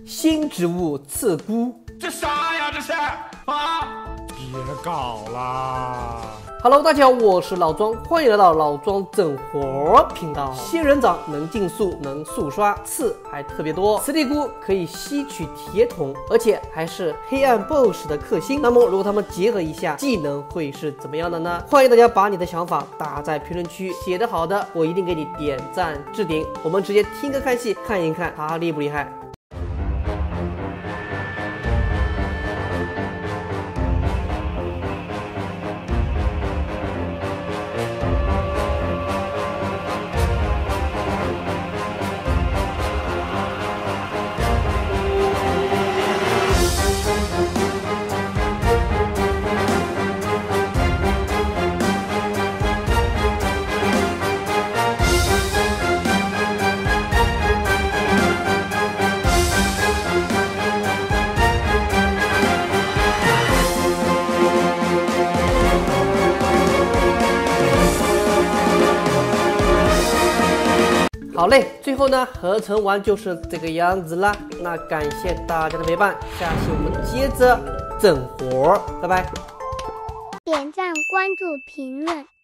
新植物刺菇， 这啥呀？这是啊！别搞啦 Hello， 大家好，我是老庄，欢迎来到老庄整活频道。仙人掌能竞速，能速刷，刺还特别多。磁力菇可以吸取铁桶，而且还是黑暗 BOSS 的克星。那么，如果它们结合一下，技能会是怎么样的呢？欢迎大家把你的想法打在评论区，写得好的，我一定给你点赞置顶。我们直接听歌看戏，看一看它厉不厉害。好嘞，最后呢，合成完就是这个样子啦。那感谢大家的陪伴，下期我们接着整活，拜拜。 点赞、关注、评论。